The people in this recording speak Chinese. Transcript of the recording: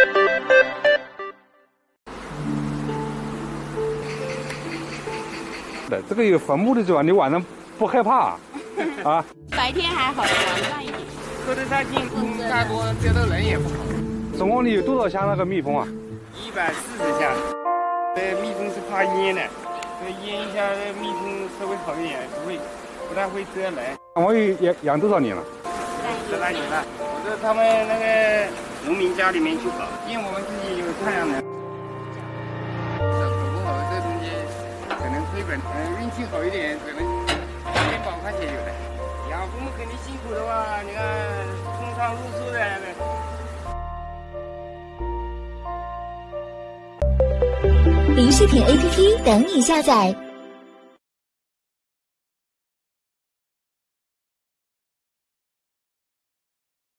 这个有坟墓的地方，你晚上不害怕啊？ 白天还好，晚上一点。 喝得太近，太多接到人也不好。 总共你有多少箱那个蜜蜂啊 ？140箱。蜜蜂是怕烟的，所以烟一下，蜜蜂稍微好一点，不太会蛰人。 我养多少年了 ？18年了。我在他们那个农民家里面去搞，因为我们自己有太阳能。搞不好这东西可能亏本，运气好一点，可能1000把块钱有的。养蜂肯定辛苦的话，你看空仓入宿的。 林视频 APP 等你下载。